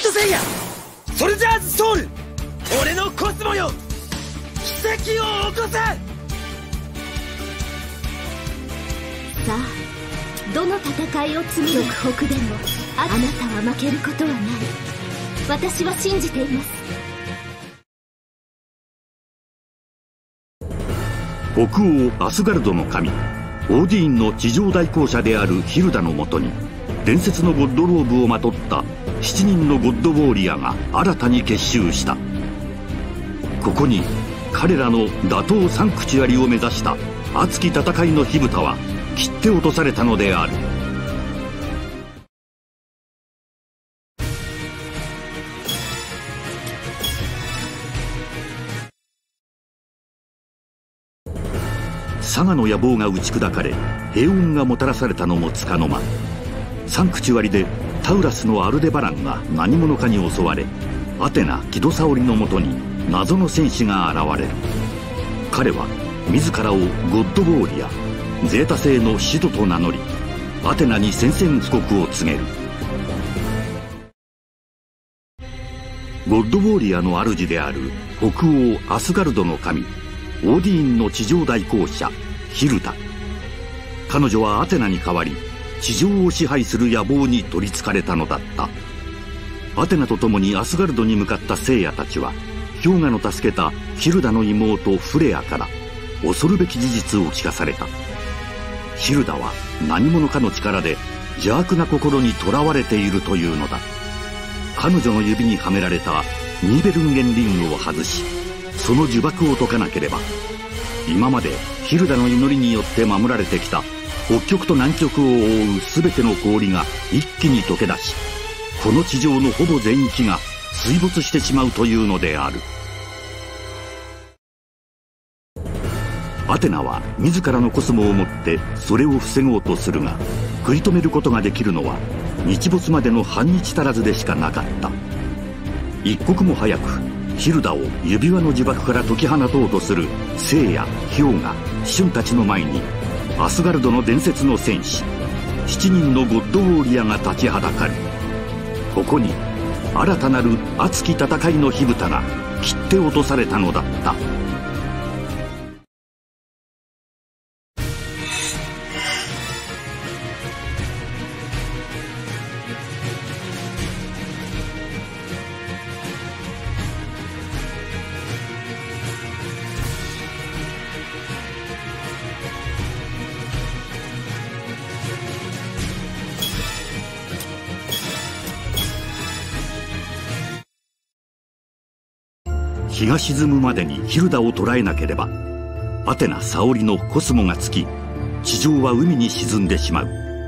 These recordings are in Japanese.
ッドセイヤソルジャーズソウル、俺のコスモよ、奇跡を起こせ。さあ、どの戦いを積む北北でもあなたは負けることはない。私は信じています。 北欧アスガルドの神オーディーンの地上代行者であるヒルダのもとに、伝説のゴッドローブをまとった7人のゴッドウォーリアが新たに結集した。ここに彼らの打倒サンクチュアリを目指した熱き戦いの火蓋は切って落とされたのである。サガの野望が打ち砕かれ、平穏がもたらされたのもつかの間、サンクチュアリでタウラスのアルデバランが何者かに襲われ、アテナ・キドサオリのもとに謎の戦士が現れる。彼は自らをゴッドウォーリア、ゼータ星の使徒と名乗り、アテナに宣戦布告を告げる。ゴッドウォーリアの主である北欧アスガルドの神オーディーンの地上代行者ヒルダ。彼女はアテナに代わり地上を支配する野望に取りつかれたのだった。アテナと共にアスガルドに向かった聖夜たちは、氷河の助けたヒルダの妹フレアから恐るべき事実を聞かされた。ヒルダは何者かの力で邪悪な心にとらわれているというのだ。彼女の指にはめられたニーベルンゲンリングを外し、その呪縛を解かなければ、今までヒルダの祈りによって守られてきた北極と南極を覆う全ての氷が一気に溶け出し、この地上のほぼ全域が水没してしまうというのである。アテナは自らのコスモをもってそれを防ごうとするが、食い止めることができるのは日没までの半日足らずでしかなかった。一刻も早くヒルダを指輪の呪縛から解き放とうとする聖夜、氷河、シュンたちの前に、アスガルドの伝説の戦士7人のゴッドウォーリアが立ちはだかる。ここに新たなる熱き戦いの火蓋が切って落とされたのだった。日が沈むまでにヒルダを捕らえなければ、アテナ・サオリのコスモが尽き、地上は海に沈んでしまう。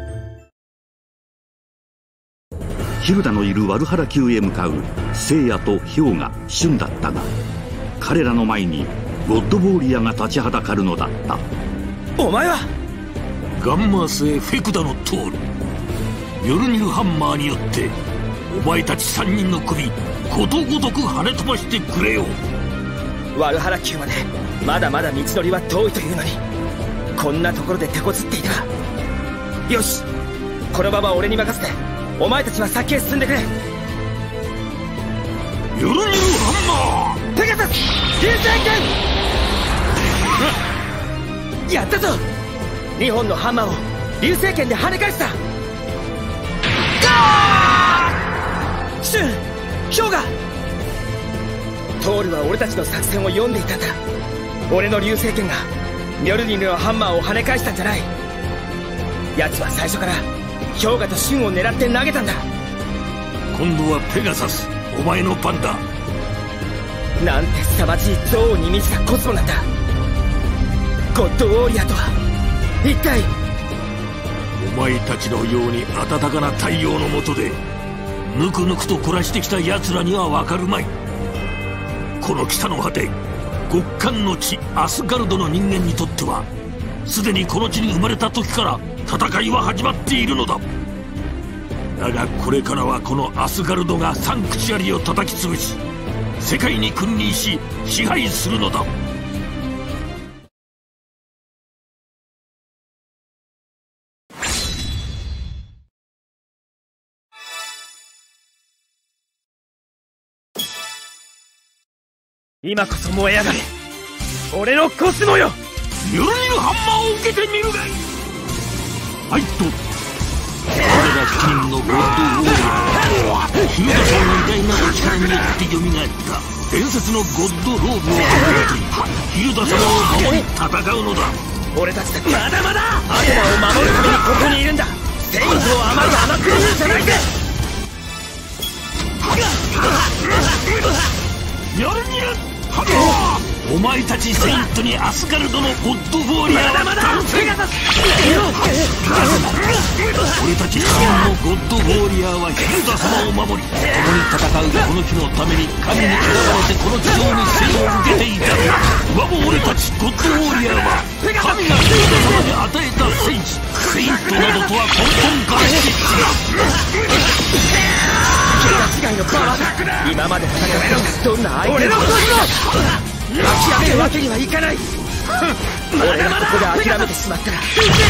ヒルダのいるワルハラ宮へ向かう聖夜と氷河、シュンだったが、彼らの前にゴッドウォーリアが立ちはだかるのだった。 お前はガンマ星フェクダのトール、ミョルニルハンマーによってお前たち3人の首ことごとく跳ね飛ばしてくれよ。 ワルハラ宮までまだまだ道のりは遠いというのに、こんなところで手こずっていては。よし、このまま俺に任せてお前たちは先へ進んでくれ。 ミョルニルハンマーペガサス流星剣やったぞ。2本のハンマーを流星剣で跳ね返した。シュン、氷河、トールは俺たちの作戦を読んでいたんだ。俺の流星剣がミョルニルのハンマーを跳ね返したんじゃない。奴は最初から氷河とシュンを狙って投げたんだ。 今度はペガサス、お前の番だ。 なんて凄まじい憎悪に満ちたコスモなんだ。ゴッドウォーリアとは一体。 お前たちのように暖かな太陽の下でぬくぬくと暮らしてきた奴らにはわかるまい。この北の果て、極寒の地アスガルドの人間にとっては、すでにこの地に生まれた時から戦いは始まっているのだ。だがこれからはこのアスガルドがサンクチュアリを叩き潰し、世界に君臨し支配するのだ。 今こそ燃え上がれ、俺のコスモよ。 ミョルニルハンマーを受けてみるがいい。 ファイト。 我ら7人のゴッドウォーリアー、ヒルダさんの偉大なお力によって蘇った伝説のゴッドローブを手にヒルダ様を守り戦うのだ。 俺たちだってまだまだアテナを守るためにここにいるんだ。戦意をあまり甘く見るじゃないぜ。 ミョルニルハンマー、お前たちセイントにアスガルドのゴッドウォーリアーは倒せ。俺たち7人のゴッドウォーリアーはヒルダ様を守り、共に戦うこの日のために神に選ばれてこの地上に生を受けていた。我も俺たちゴッドウォーリアーは神がヒルダ様に与えた戦士、セイントなどとは根本からして違う。 桁違いのパワーだ。今まで戦ったどんな相手も諦めるわけにはいかない。俺がここで諦めてしまったら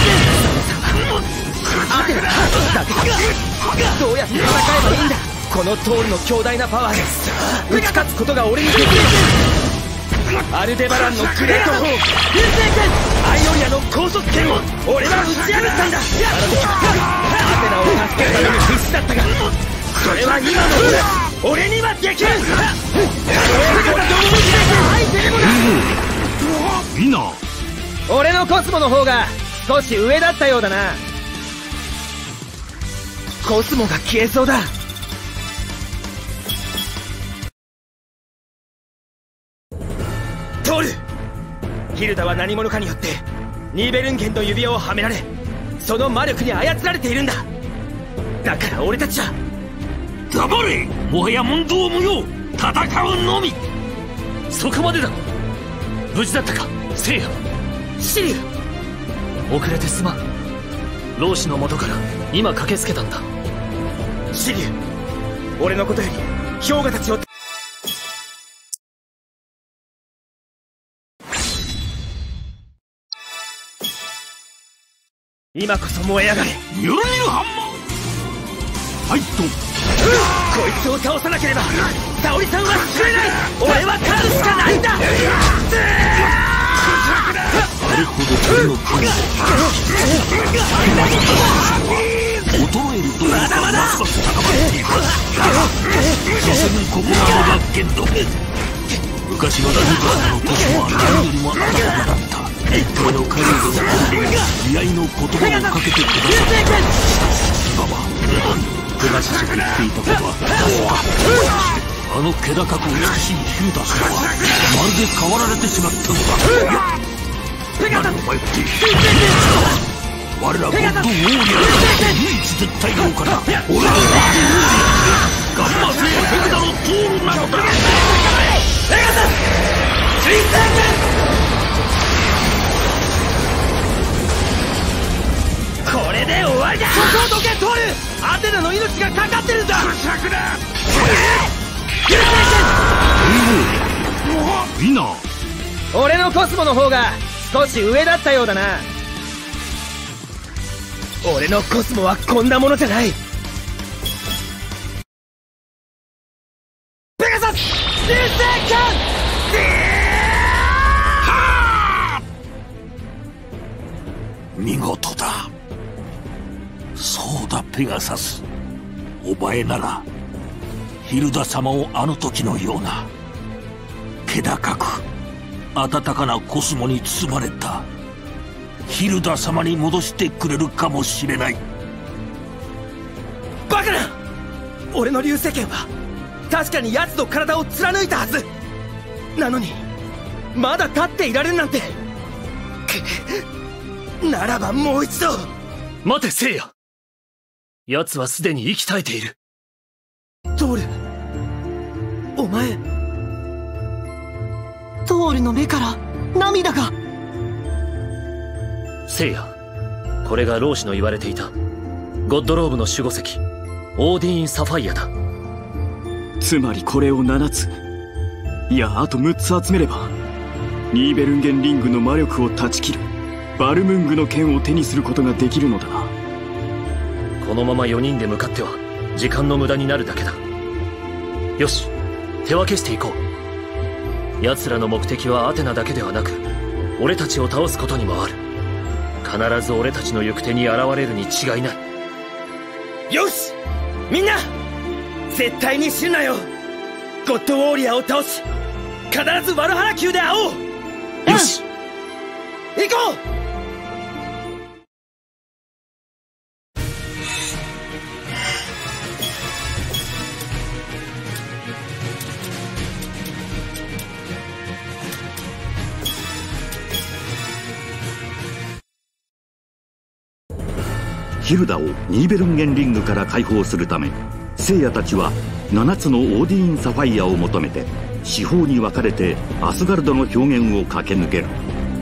アテナだけだ。どうやって戦えばいいんだ。このトールの強大なパワーで打ち勝つことが俺にできる。アルデバランのグレート砲、アイオリアの高速剣を俺は打ち破ったんだ。あの時アテナを助けるために必死だったが、それは今の俺にはできる。 みんな、 俺のコスモの方が少し上だったようだな。コスモが消えそうだ。トール、ヒルダは何者かによってニーベルンゲンの指輪をはめられ、その魔力に操られているんだ。だから俺たちは黙れ。もはや問答無用、戦うのみ。 そこまでだ。無事だったか聖夜。 シリュ遅れてすまん。老子の元から今駆けつけたんだ。 シリュ、俺のことより氷河たちを今こそ燃え上がれ。 ミョルニルハンマー、 ファイト。 こいつを倒さなければ沙織さんは救えない。俺は勝つしかないんだ。 あれほど彼の剣を衰えるというかますます高まっている。所詮ここまでが限度。昔のヒルダ様のコスモは何よりもあるものだった。一体の狩人の心に慈愛の言葉をかけてください。今は昔しく言っていたことは確か。あの気高く美しいヒルダ様はまるで変わられてしまったのだ。何を迷っている。我らゴッドウォーリアーとして唯一絶対のお方、俺のゴッドウォーリアー、ガンマ星ペガダのトールなのだ。ペガサス水星これで終わりだ。そこをどけトール。アテナの命がかかってるんだ。 尺だ。 みんな、 俺のコスモの方が少し上だったようだな。俺のコスモはこんなものじゃない。ペガサス流星剣。 見事だ。そうだペガサス、お前ならヒルダ様をあの時のような気高く温かなコスモに包まれたヒルダ様に戻してくれるかもしれない。 バカな。俺の流星剣は確かに奴の体を貫いたはずなのに、まだ立っていられるなんて。ならばもう一度。 待て聖夜。奴はすでに息絶えている。 トール、お前。トールの目から涙が。 聖夜、これが老子の言われていたゴッドローブの守護石オーディーン・サファイアだ。 つまりこれを7つ、いやあと6つ集めればニーベルンゲンリングの魔力を断ち切るバルムングの剣を手にすることができるのだな。 このまま4人で向かっては時間の無駄になるだけだ。よし、手分けしていこう。 奴らの目的はアテナだけではなく俺たちを倒すことにもある。必ず俺たちの行く手に現れるに違いない。 よし、みんな絶対に死ぬなよ。ゴッドウォーリアーを倒し必ずワルハラ宮で会おう。 よし、 行こう。 ヒルダをニーベルンゲンリングから解放するため、聖夜たちは7つのオーディーンサファイアを求めて四方に分かれてアスガルドの表現を駆け抜ける。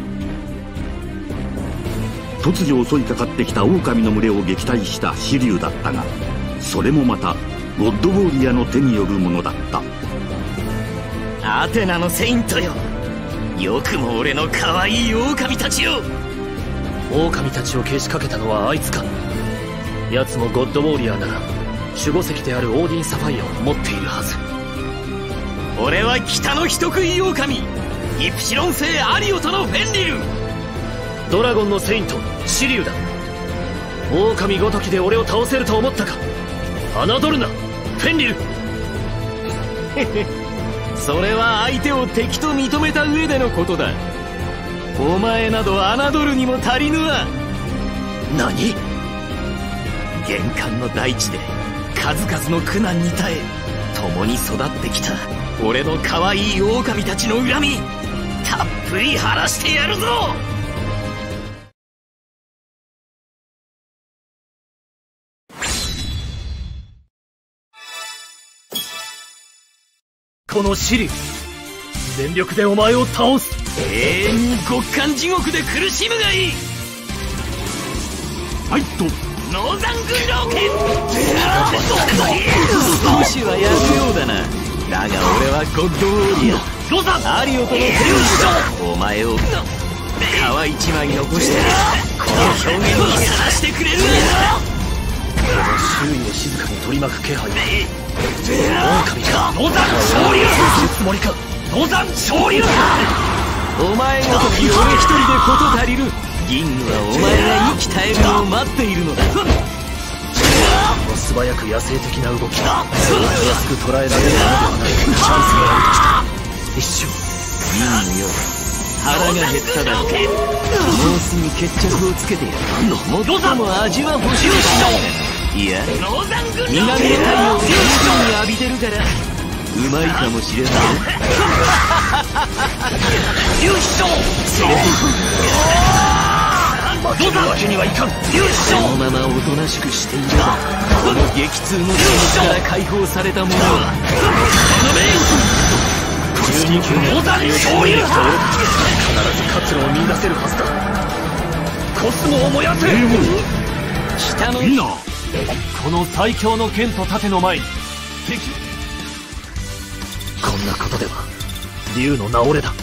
突如襲いかかってきた狼の群れを撃退したシリュウだったが、それもまたゴッドウォーリアの手によるものだった。 アテナのセイントよ、よくも俺の可愛い狼たちよ。 狼たちをけしかけたのはあいつか。奴もゴッドウォーリアーなら守護石であるオーディンサファイアを持っているはず。 俺は北の人食い狼イプシロン星アリオとのフェンリル。 ドラゴンのセイントシリュウだ。狼ごときで俺を倒せると思ったか。侮るなフェンリル。 それは相手を敵と認めた上でのことだ。お前など侮るにも足りぬわ。 何？ 玄関の大地で数々の苦難に耐え共に育ってきた俺の可愛い狼たちの恨みたっぷり晴らしてやるぞ。 このシリュウ、全力でお前を倒す。 永遠に極寒地獄で苦しむがいい。 はいとノーザン軍狼剣。少しはやるようだな。だが俺はゴッドウォーリアーアリオとの手をしたお前を皮一枚残してこの表現にさらしてくれる。 周囲を静かに取り巻く気配。狼かノザン昇竜するつもりか。ノザン昇竜。 お前ごとき俺一人で事足りる。銀具はお前が生き絶えるのを待っているのだ。 素早く野生的な動き、たやすく捉えられるものではない。チャンスがあるときた。一瞬銀のよう腹が減っただろう。もうすぐ決着をつけてやる。もっとも味は欲しいだろう。いや南の太陽を十分に浴びてるからうまいかもしれない。優勝それ負けるわけにはいかん。 そのままおとなしくしていればこの激痛の気持ちから解放された者は12級の強い勝利だ。 必ず活路を見出せるはずだ。コスモを燃やせ。 北のいいな。 この最強の剣と盾の前にこんなことでは竜の名折れだ。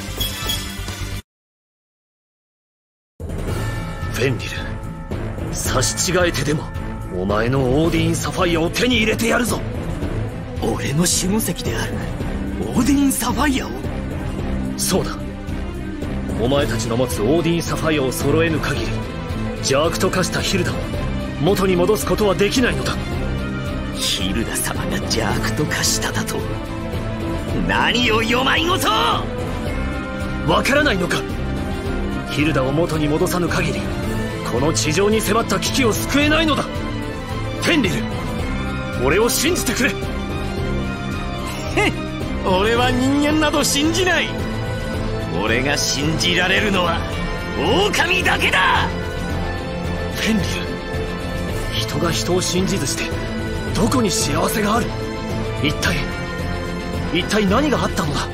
フェンリル、差し違えてでもお前のオーディーンサファイアを手に入れてやるぞ。 俺の守護石であるオーディーンサファイアを。 そうだ、お前たちの持つオーディーンサファイアを揃えぬ限り邪悪と化したヒルダを元に戻すことはできないのだ。 ヒルダ様が邪悪と化しただと。何をよまいごと。 わからないのか。ヒルダを元に戻さぬ限りこの地上に迫った危機を救えないのだ。フェンリル、俺を信じてくれ。 へっ、俺は人間など信じない。俺が信じられるのは狼だけだ。 フェンリル、人が人を信じずしてどこに幸せがある。一体何があったのだ。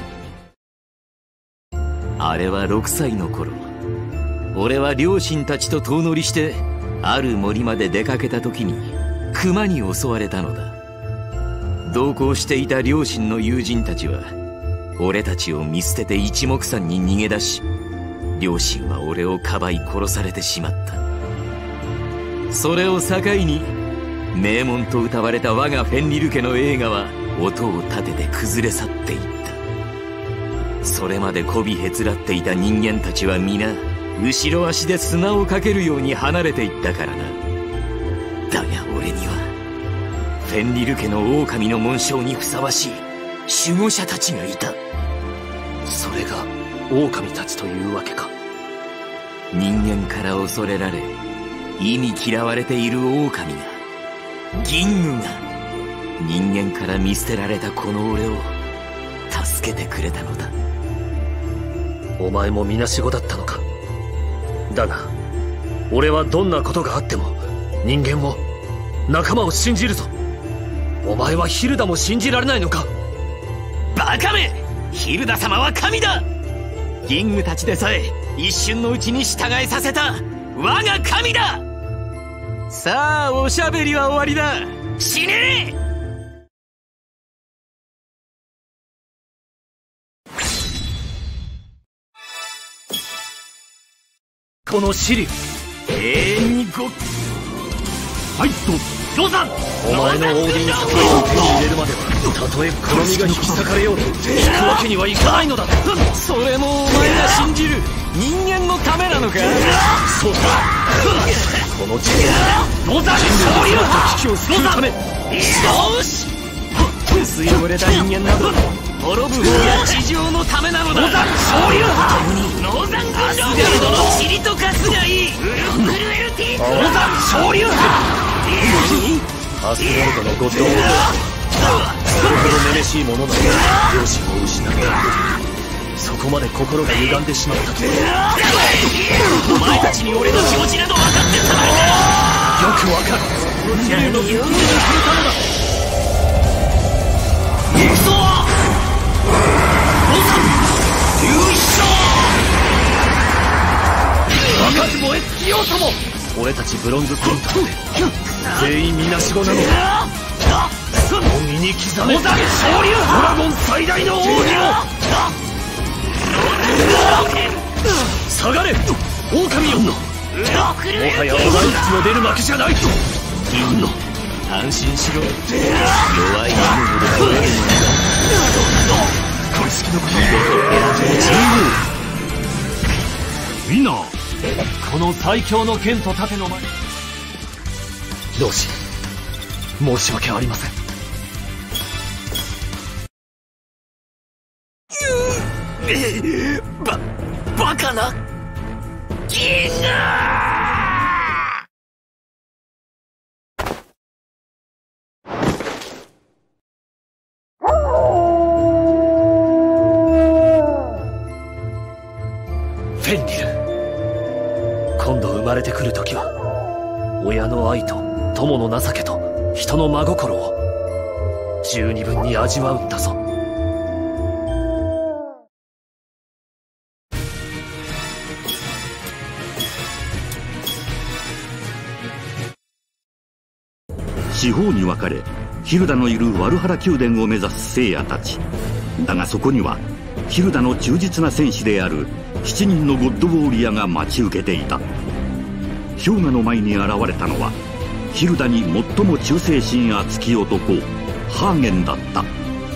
あれは6歳の頃、俺は両親たちと遠乗りしてある森まで出かけた時に熊に襲われたのだ。同行していた両親の友人たちは俺たちを見捨てて一目散に逃げ出し、両親は俺をかばい殺されてしまった。それを境に名門と謳われた我がフェンリル家の栄華は音を立てて崩れ去っていった。 それまで媚びへつらっていた人間たちは皆後ろ足で砂をかけるように離れていったからな。だが俺にはフェンリル家の狼の紋章にふさわしい守護者たちがいた。 それが狼たちというわけか。 人間から恐れられ忌み嫌われている狼が、銀具が人間から見捨てられたこの俺を助けてくれたのだ。 お前もみなしごだったのか。だが俺はどんなことがあっても人間を、仲間を信じるぞ。お前はヒルダも信じられないのか。 バカめ！ヒルダ様は神だ。銀具たちでさえ一瞬のうちに従えさせた我が神だ。さあおしゃべりは終わりだ。死ねえ！ このシリ永遠にごファイトロザン。お前のオーディンスカイを手に入れるまでは、たとえこの身が引き裂かれようと引くわけにはいかないのだ。 それもお前が信じる人間のためなのか。 そうだ。この地球ロザン人類が迫った危機を救うため。 よし、薄汚れた人間など滅ぶ方や地上のためなのだ。ロザン昇竜派共にロザン軍アスガルドの塵と化すがいい。ウルクルエルティーロザン昇竜派。 アスガルドのゴッドウォード、それほどめめしいものなのか。両親を失ったそこまで心が歪んでしまったと。 お前たちに俺の気持ちなど分かってたまるか。 よくわかる。人類の復興にくれたのだ。行くぞロザン優勝。若く燃え尽きようとも俺たちブロンズコンタって全員みなしごなのだ。その身に刻めドラゴン最大の奥義を。下がれ狼よ。もはやお前たちの出る負けじゃない。銀の安心しろ。弱い者ほど怖いものだ。 公式のことみんなこの最強の剣と盾の前に。同志申し訳ありません。 バカな銀河。 フェンリル、今度生まれてくる時は親の愛と友の情けと人の真心を十二分に味わうんだぞ。 四方に分かれヒルダのいるワルハラ宮殿を目指す聖夜たち。だがそこにはヒルダの忠実な戦士である7人のゴッドウォーリアが待ち受けていた。氷河の前に現れたのはヒルダに最も忠誠心厚き男ハーゲンだった。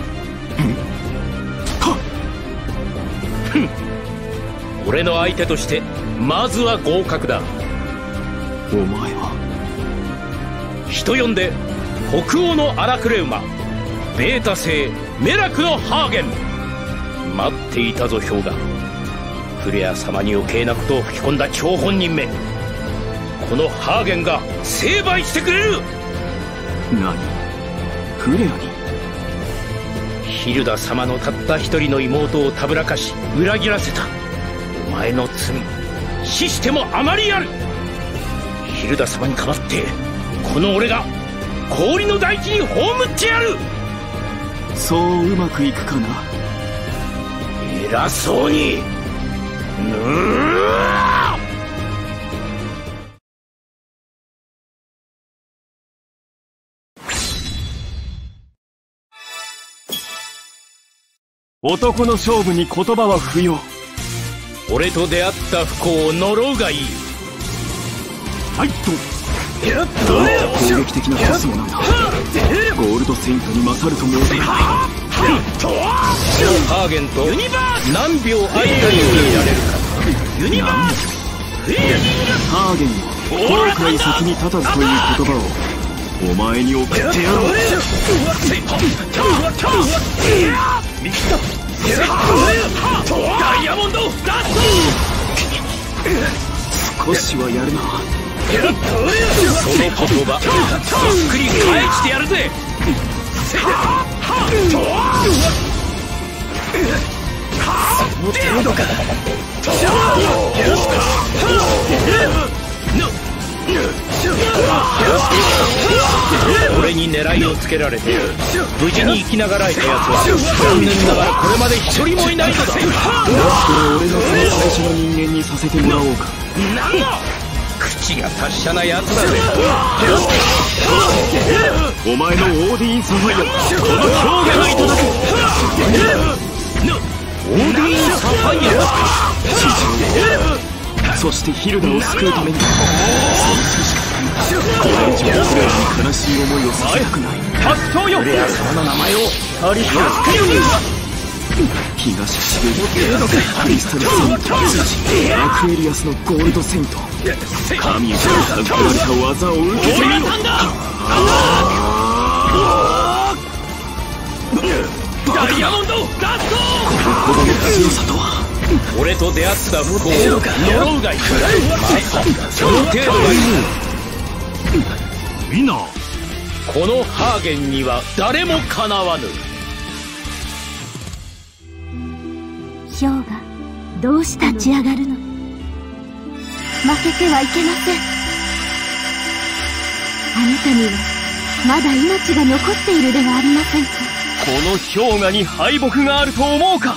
俺の相手としてまずは合格だ。 お前は人呼んで北欧の荒くれ馬、ベータ星メラクのハーゲン。待っていたぞ氷河。フレア様に余計なことを吹き込んだ張本人め、このハーゲンが成敗してくれる。 何？フレアに？ ヒルダ様のたった一人の妹をたぶらかし裏切らせたお前の罪、死してもあまりある。ヒルダ様に代わってこの俺が氷の大地に葬ってやる。 そううまくいくかな。 偉そうに。 男の勝負に言葉は不要。 俺と出会った不幸を呪うがいい。 ファイト。 攻撃的なパスもなんだ。ゴールドセイントに勝るとも思えない。 ハーゲンと何秒間にいられるか。 ハーゲンよ、後悔先に立たずという言葉をお前に送ってやろう。 ダイヤモンドダスト。少しはやるな。 その言葉ゆっくり返してやるぜ。 程度か。 俺に狙いをつけられて無事に生きながらえたやつは残念ながらこれまで一人もいないのだ。 だったら俺のその最初の人間にさせてもらおうか。 口が達者なやつだぜ。 お前のオーディーン・サファイアこの氷河がいただく。 オーディーン・サファイア、 そしてヒルダを救うためにその手しかない。これ以上フレアに悲しい思いをさせたくない。 白桃よ、フレア様の名前を取り開くように。 東シベリアクリスタル・セイントアクエリアスのゴールド・セイント、神へと授けられた技を受けてみろ。 ダイヤモンドダスト。 このほどの強さとは。 俺と出会った不幸を呪うがいい。その程度がいい。 みんなこのハーゲンには誰もかなわぬ。 氷河、どうし立ち上がるの。負けてはいけません。あなたにはまだ命が残っているではありませんか。 この氷河に敗北があると思うか。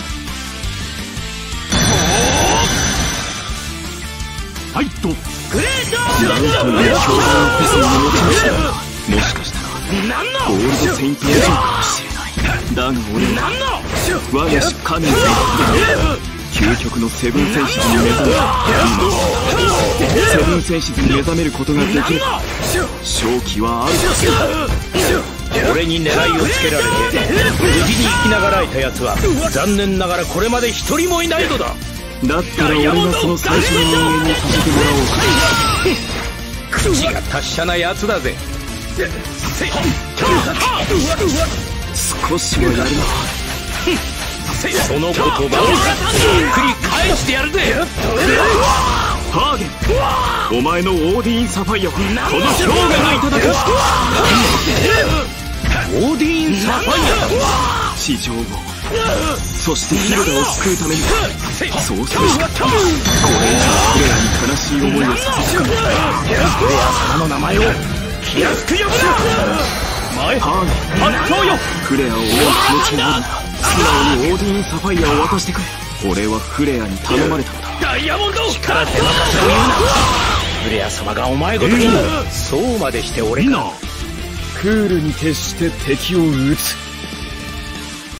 ファイト。 グレートなんという強豪フェスに持ちましたが、もしかしたらゴールド・セイント・エジョーかもしれない。だが俺は我が主神の究極のセブン戦士に目覚め今セブン戦士に目覚めることができれば勝機はあるはずだ。 俺に狙いをつけられて無事に生きながらえたやつは残念ながらこれまで一人もいないのだ。 だったら俺がその最初の人間にさせてもらおうか。 口が達者なやつだぜ。 少しはやるな。 その言葉をゆっくり返してやるぜ。 ハーゲン、お前のオーディーン・サファイアはこの氷河がいただく。 オーディーン・サファイア、 地上をそしてヒルダを救うためにそうするしか。これ以上フレアに悲しい思いをさせたくない。 フレア様の名前を気安く呼ぶな。 ハーゲン、 白桃よ、 フレアを追う気持ちがあるなら素直にオーディーン・サファイアを渡してくれ。俺はフレアに頼まれたのだ。 ダイヤモンド力手任せを言うな。フレア様がお前ごとにそうまでして俺か。 クールに徹して敵を撃つ。